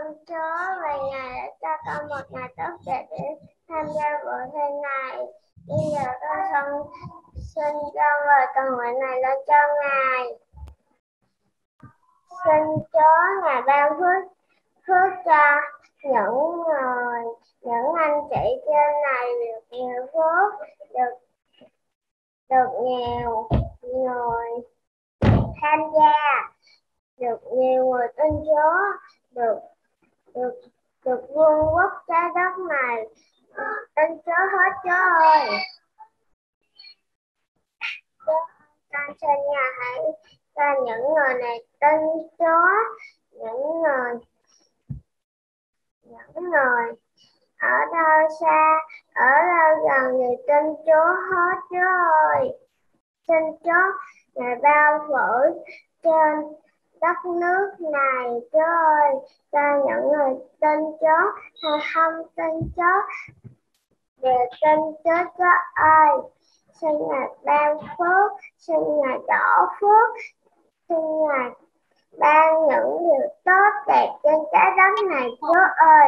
ơn Chúa vì Ngài đã cho con một ngày tốt đẹp để tham gia buổi thi này. Bây giờ con xin con lời cầu nguyện này lên cho Ngài. Xin Chúa Ngài ban phước cho những anh chị trên này được nhiều phước, được nhiều người tham gia, được nhiều người tin Chúa, được vương quốc trái đất này. Tin Chúa hết Chúa ơi. Con xin Ngài hãy cho những người này tin Chúa, những người ở đâu xa, ở đâu gần thì tin Chúa hết Chúa ơi. Xin Chúa Ngài bao phủ trên đất nước này Chúa ơi, cho những người tin Chúa hay không tin Chúa đều tin Chúa Chúa ơi. Xin Ngài ban phước, xin Ngài đổ phước, xin Ngài ban những điều tốt đẹp trên trái đất này Chúa ơi.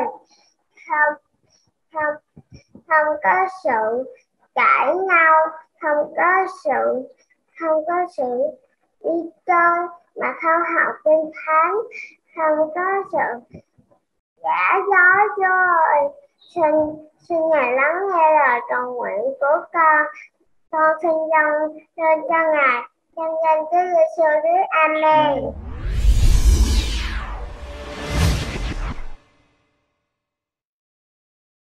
Không có sự cãi nhau, không có sự đi chơi mà không học kinh thánh, không có sự giả dối Chúa ơi. Xin Ngài lắng nghe lời cầu nguyện của con. Con xin dâng lên cho Ngài, trong danh Chúa Giêsu Christ. Amen.